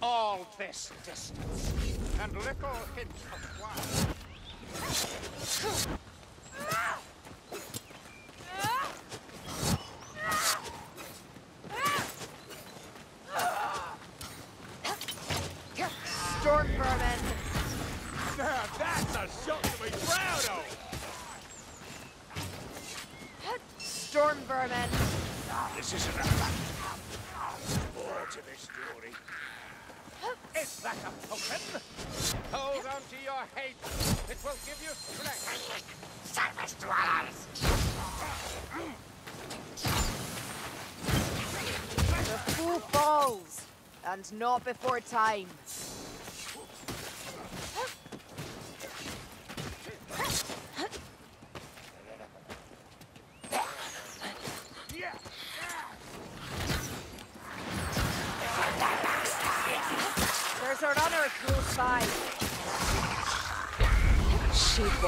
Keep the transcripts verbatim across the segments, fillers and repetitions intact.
all this distance, and little hints of why. Storm vermin. Now that's a shot to be proud of! Storm vermin. This isn't a more to this story. Is that a potion? Hold on to your hate. It will give you strength. Service dwellers. The fool falls, and not before time. There's a runner close by. Sheep.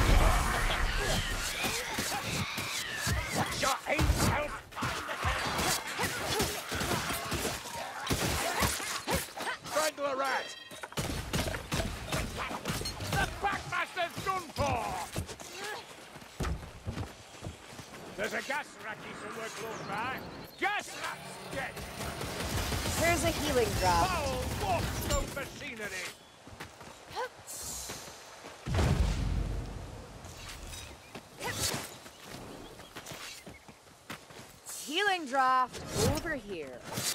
Your hate help. Strangle a rat. The Packmaster's done for. There's a gas racky somewhere close by. Gas rat's dead. Here's a healing drop. Oh, what no machinery! Healing draft over here.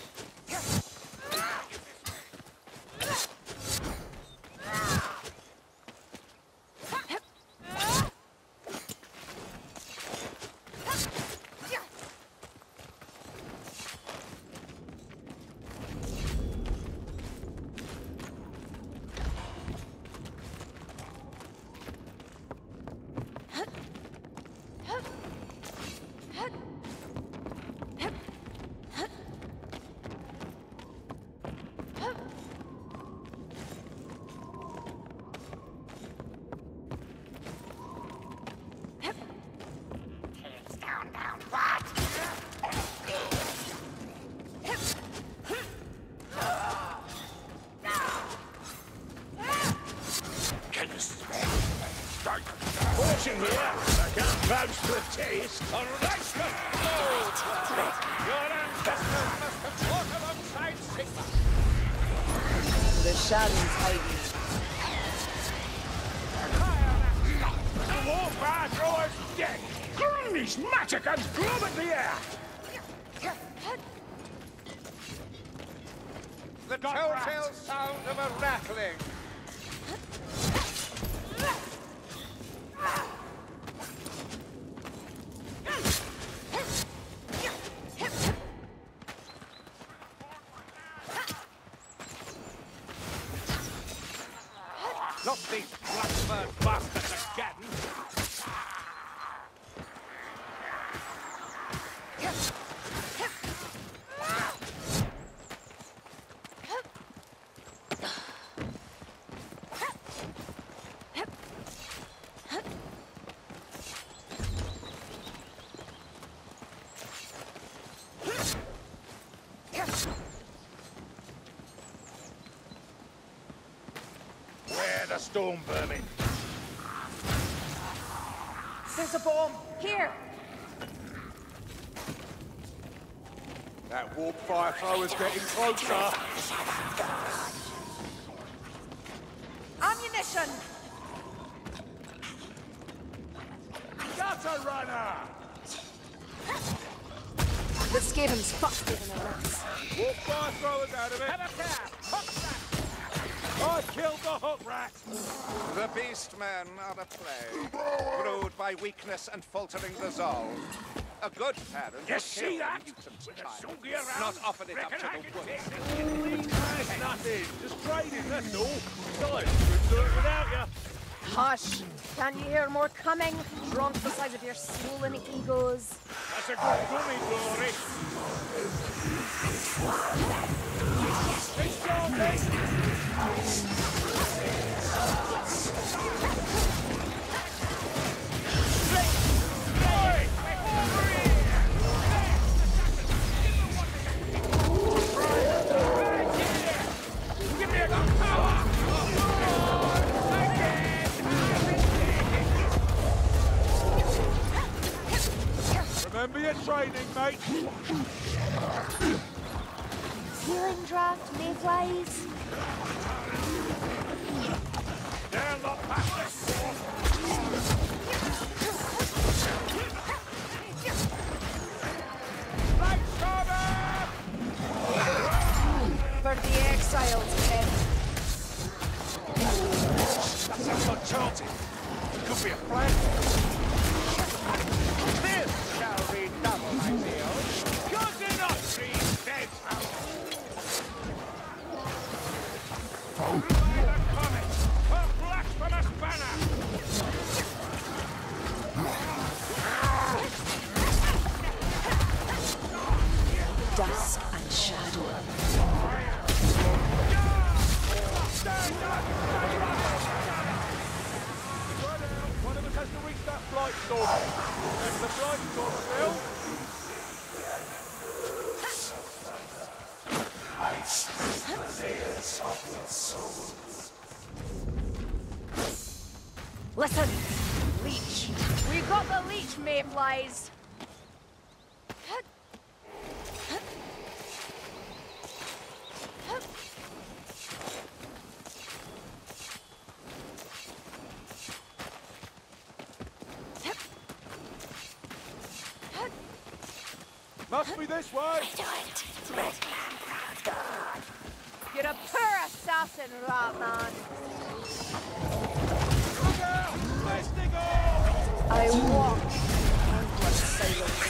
Fortune here. I can't vouch for the taste. All right, oh, your ancestors must have fought alongside Sigma. The shadow's hiding. The warfare thrower's dead. These Maticans globe at the air. The telltale sound of a rattling. Not these blackbird bastards again! Where the storm vermin? There's a bomb. Here. That warp fire thrower's getting closer. Ammunition. Gutter runner! The Skaven's fucked even a less. Warp fire throwers out of it. Have a care! Hook rat! I killed the hook rat! The beastmen are the plague, brewed by weakness and faltering resolve. A good parent You would see kill that? the mutant With a child, sungy around, not offer it up reckon to I the can wolf. take it. That's nothing. Just trading, that's all. Besides, couldn't do it without you. Hush. Can you hear more coming? Drunk the size of your swollen egos. That's a good gummy, Glory. It's your best. Healing draft, mayflies. They're not past this. For the exiles, Ken. That sounds uncharted. It could be a plan. This shall be double, my dear. Could they not trees dead? By the comet, a blasphemous banner! Dusk and shadow. One of us has to reach that flight storm. And the flight storm, Phil. Listen, leech. We've got the leech, mayflies. Must be this way. You're a poor assassin, Ratman. Look out! Let's dig off! I walk in endless silence.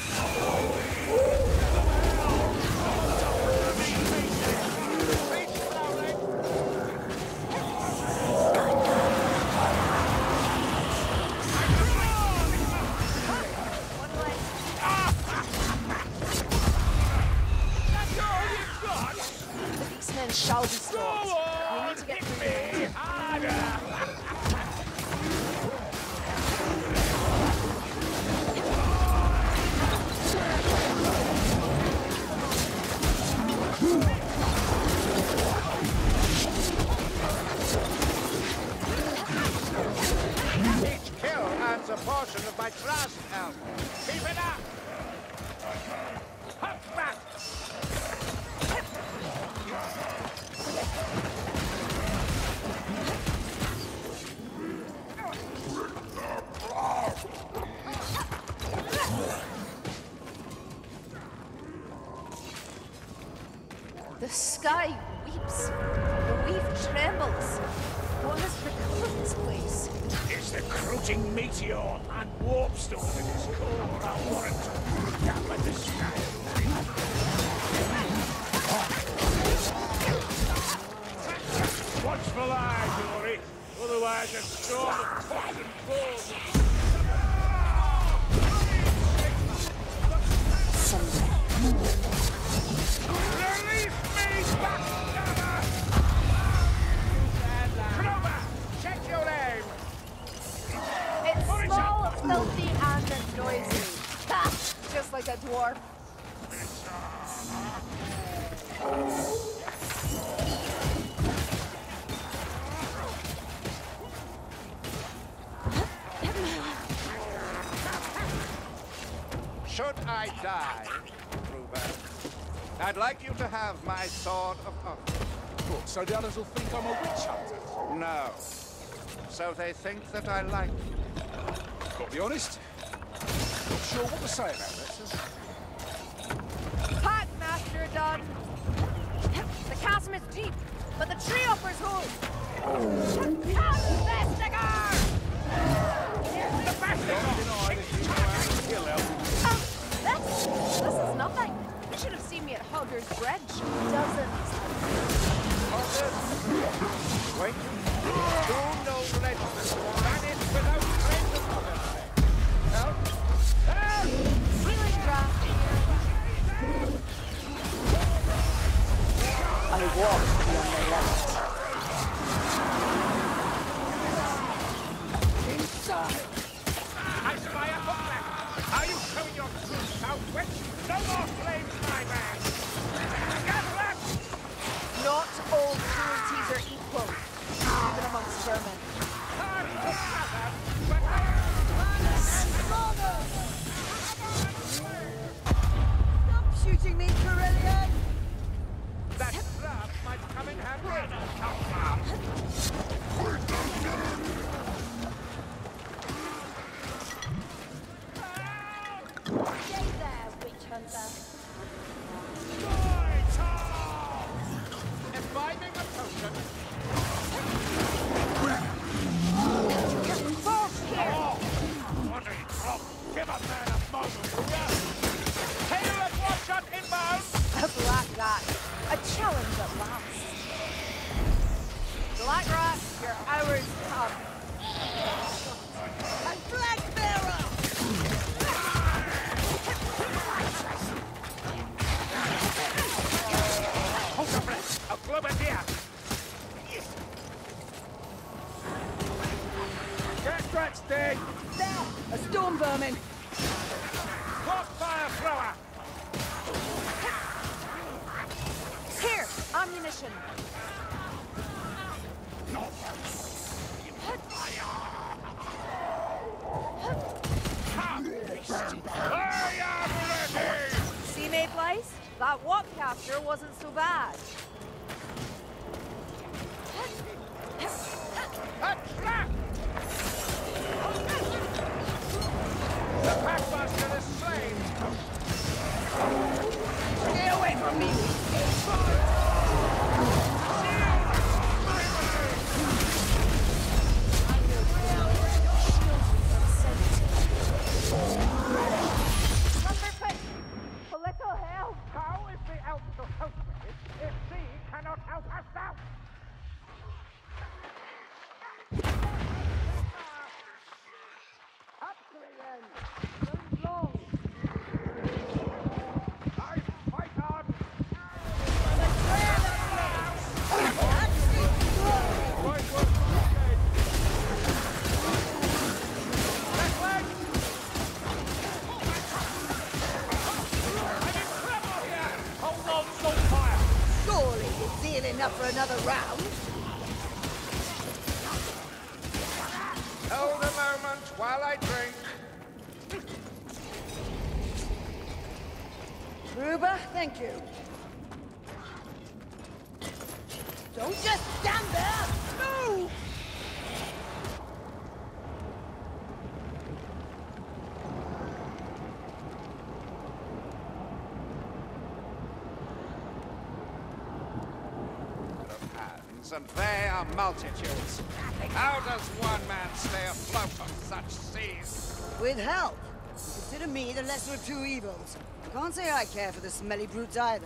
The beastmen shall be stopped. We need to get through here. Each kill adds a portion of my trust, Elf. Keep it up! Hop back! The sky weeps. The weave trembles. What has become of this place? It's the crouching meteor and warp storm in its core. I warrant to gather the sky. Watchful eye, Dory. Otherwise, a storm of tossing balls. Release me, backstabber! Clover, check your aim. It's small, filthy, and noisy. Ha! Just like a dwarf. Should I die, Reuben, I'd like you to have my sword of honor. What, so the others will think I'm a witch hunter? No. So they think that I like you. Got to be honest. Not sure what to say about that, sir. Pack, Master done. The chasm is deep, but the tree uppers hold. Cast Vestigar! The bastard! Um, this, this is nothing. You should have seen me at Hogger's Bridge. Dozens. Wait. Two no regiments vanished without trace of honor. Help! Help! Healing draft. I walk beyond the left. Inside! I spy a hookback! Are you showing your true southwest? No more flames, my man! Get left! Not all cruelties are equal, even amongst vermin. Hard to gather, but I brilliant! That trap might come in handy. Stay there, witch hunter. Imbibing a potion. False here! Wandering drop. Give a man a moment, will ya? Hail at one shot inbound. A black rat. A challenge at last. Black rat, your hours come. And Black Bearer! Hold your breath. A Globadia. Get stretched, Dig. There! A storm vermin! Crossfire thrower. Here! Ammunition! I am ready. See, Mayplace? That walk capture wasn't so bad. A trap. The Packmaster is slain. Stay away from me! Lumberfoot! A little help! How is the elf to help me if she cannot help herself? Up to it then! Don't long! I fight on. Right work, Brigade. Left leg. I'm in trouble here. Hold on, Saltfire. Surely it's zeal enough for another round? Hold a moment while I drink. Ruba, thank you. Don't just stand there! Move! Of hands, and they are multitudes. How does one man stay afloat on such seas? With help. Consider me the lesser of two evils. Can't say I care for the smelly brutes either.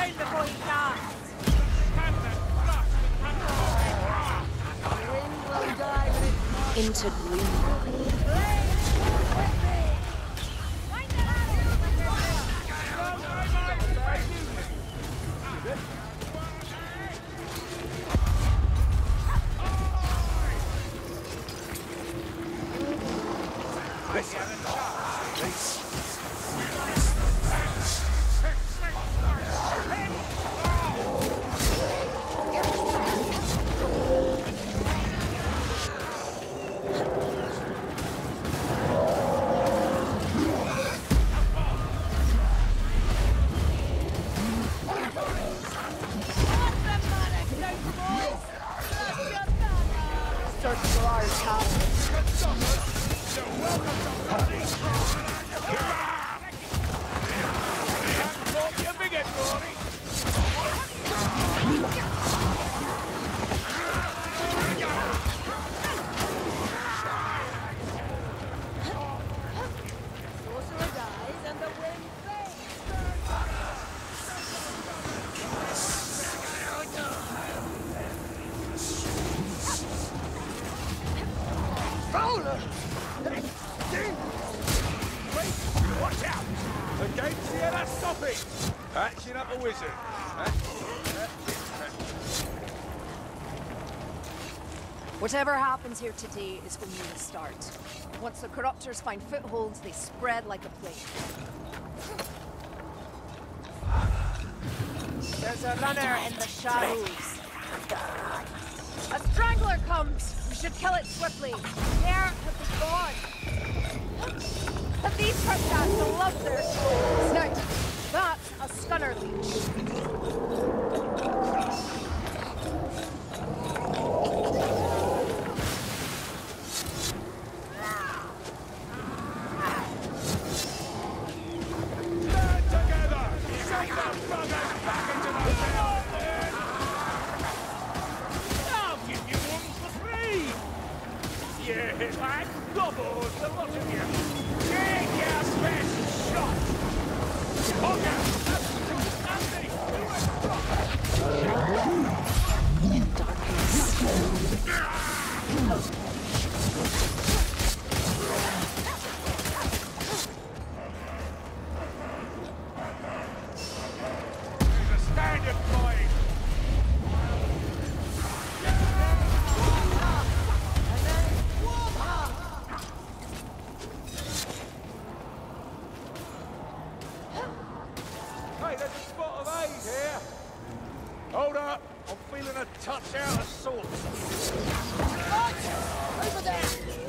down before he dies. The wind will die with it. Into gloom. Search for our castle. Sorcerer dies and the wind fades. Fowler! Wait! Watch out! The gate's here to stop it! Patching up a wizard. Whatever happens here today is only the start. Once the corruptors find footholds, they spread like a plague. There's a runner in the shadows. A strangler comes! We should kill it swiftly. Where have they gone? But these Krutchats love their souls. Now, that's a stunner leech. Stand together! Shake the buggers back into the field! I'll give you one for free! Yeah, lad, gobbles, the lot of you! Take your best shot! Hogger! Andy! There's a standard fight! Hey, there's a spot of aid here. Hold up. I'm feeling a touch out of sorts. Over there!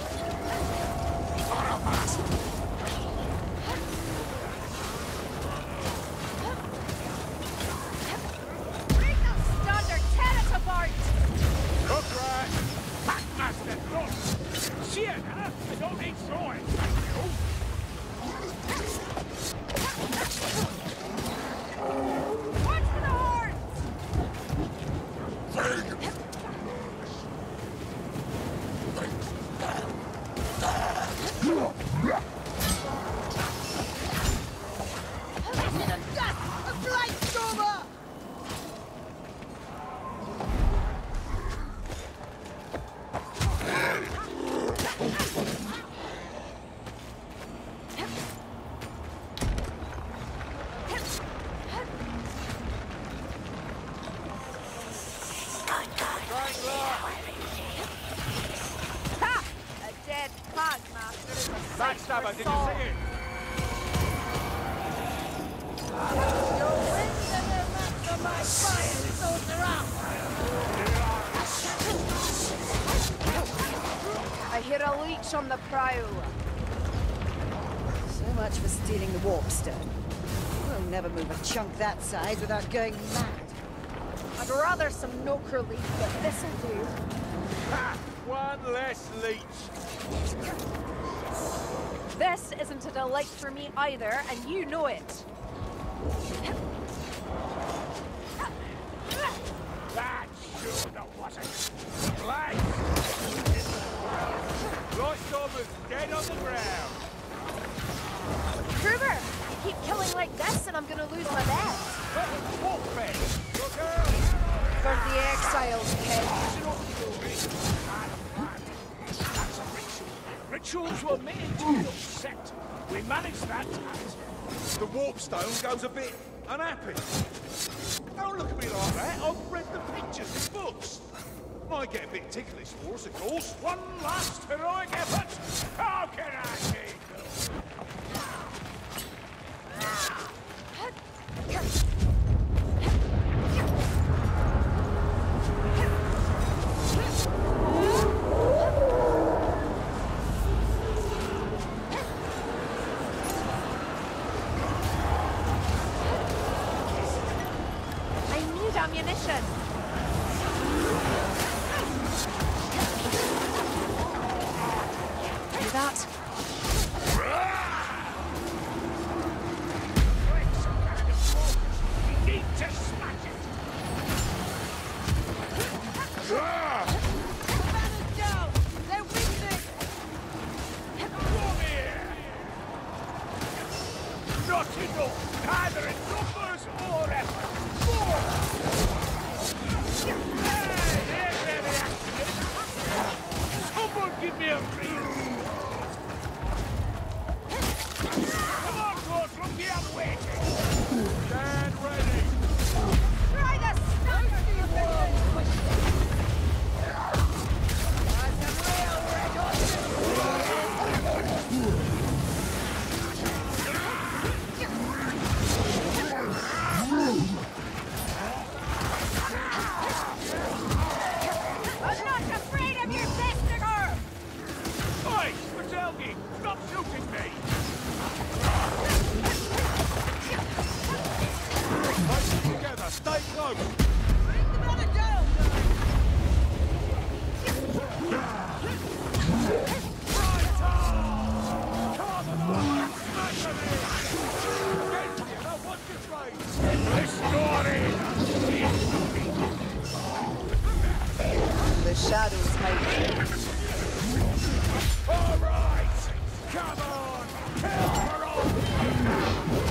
Break the standard! Tear it apart! Hook right. Packmaster, look. Shit, huh? I don't need throwing. Thank you. Watch for the horns! A blight stormer! Ha! A dead Packmaster is a sight for Backstabber, did you sore. see it? Your winds and their match on my fire, sorcerer! I hear a leech on the prow. So much for stealing the warpstone. We'll never move a chunk that size without going mad. I'd rather some Noker leaf, but this'll do. Ha! One less leech. This isn't a delight for me either, and you know it. That sure wasn't. Light! Lightstormer's dead on the ground. Kruber, you keep killing like this and I'm gonna lose my bet. Walk back. For the exiles, kid. That's a ritual. Rituals were made to be upset. We managed that. The warpstone goes a bit unhappy. Don't look at me like that. I've read the pictures in books. Might get a bit ticklish for us, of course. One last heroic effort. How can I say no? I need ammunition. Do that. We need to smash it. Down! They're weakening! Come here. Not enough, either in numbers or effort. More. Hey, there's where the action is. Someone give me a reason. Come on, Gordon, we are waiting. Stand ready. Try the stunner! I'm not afraid of your testicle! Oi, Mazelgi, stop shooting me. Face it together. Stay close. Bring the banner down, Right on! Come on, smash him in! Get together, what's your face? The story! The shadows hide. All right! Come on! Kill her off!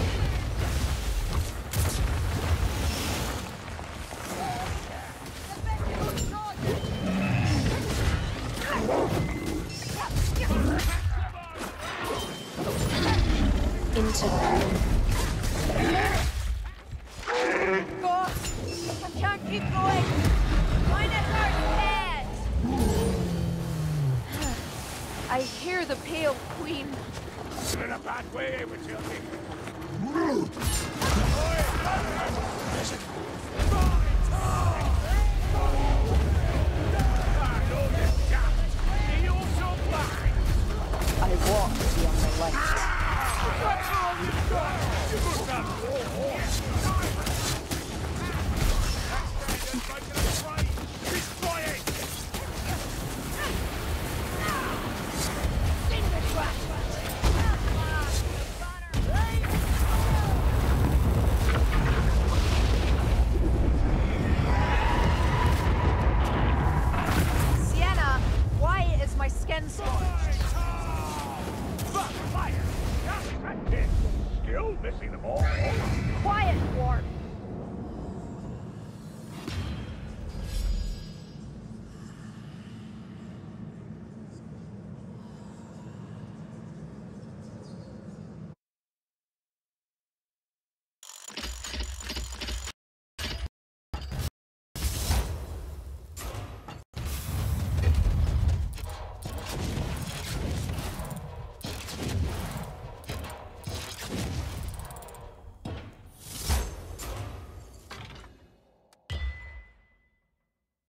Into the God! I can't keep going! Mine is our head! I hear the Pale Queen. You're in a bad way, Matilda. I walk beyond the light. Sienna, why is my skin scorched? Still missing them all. Quiet, Warp!